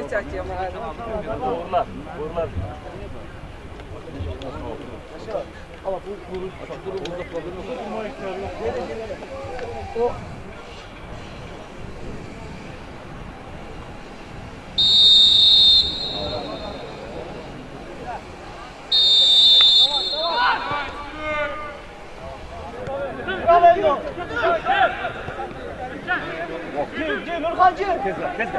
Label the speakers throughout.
Speaker 1: çekiyorum.
Speaker 2: Vururlar.
Speaker 3: Ama bu o Gel Nurhan gel. Kes.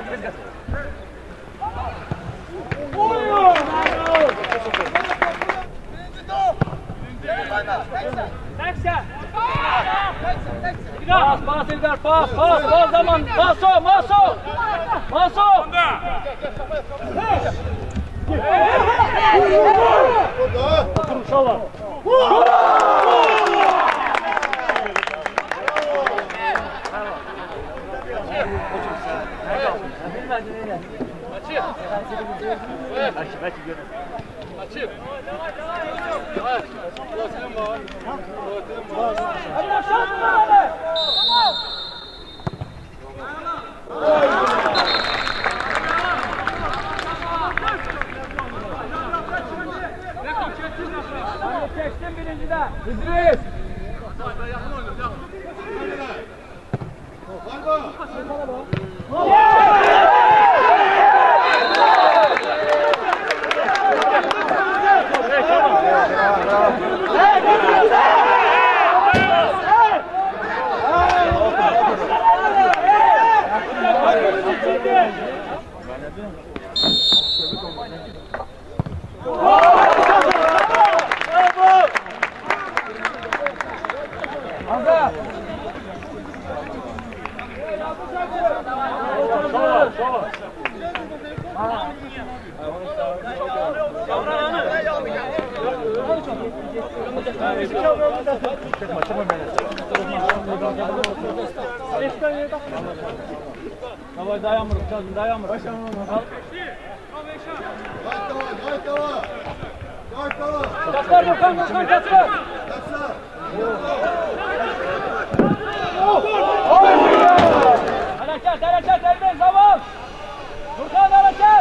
Speaker 3: Pas Ildar, pas zaman. Maso. Otur uşaqlar. Açık. Çektim birinciden. İdris. Давай, dayanmır. Kaçlar Nurkan, kaçlar. Hareket, elbette zaman. Nurkan hareket.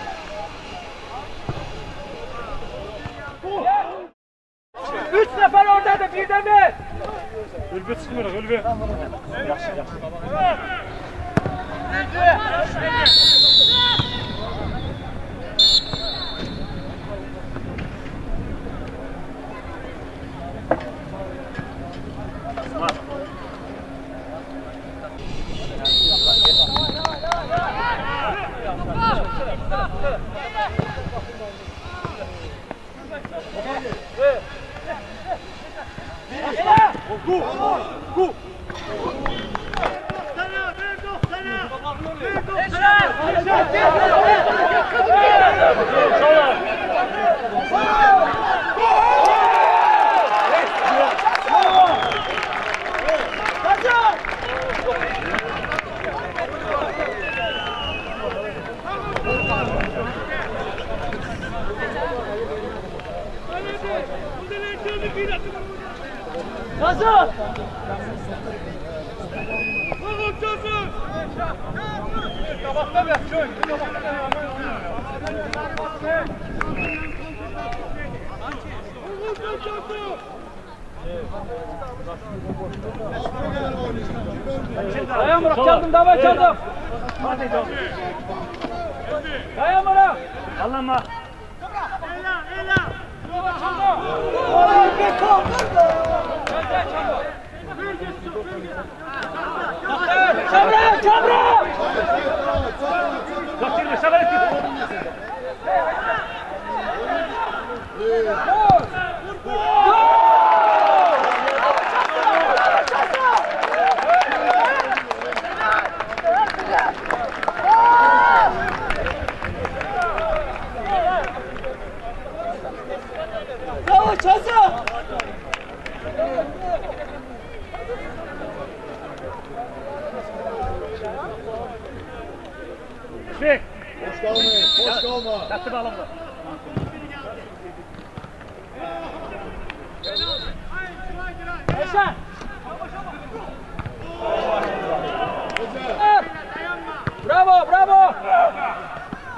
Speaker 3: Üç nefer oradaydı, birde mi?
Speaker 2: Ülbü çıkmıyor, Ülbü. Yaxşı. Go!
Speaker 3: Hazır! Dayan Murat, çaldım, davay çaldım. Dayan Murat.
Speaker 2: Allah'ım.
Speaker 3: Çabra!
Speaker 2: Kaptırma, şabar et.
Speaker 3: Bravo, Çazı!
Speaker 2: Bek!
Speaker 4: Boş kalma.
Speaker 2: Taktı bağlamda.
Speaker 3: Eşen! Bravo!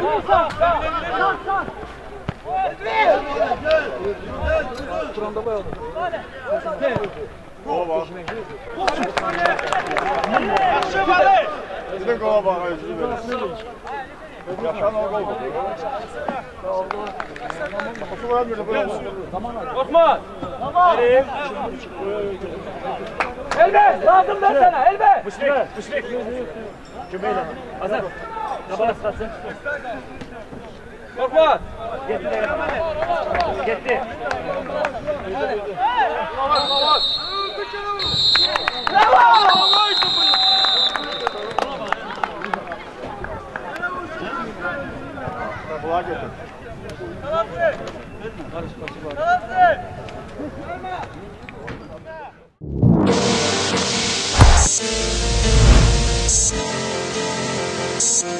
Speaker 4: Gidin kola bak. Yaşan o gol.
Speaker 3: Osman! Elbe! Lazım ben sana, elbe!
Speaker 2: Müşfik. Cümleyle. Hasan. Kabana sıkasın.
Speaker 3: Osman!
Speaker 2: Gitti.
Speaker 4: Kulağa götür.
Speaker 1: Thank you.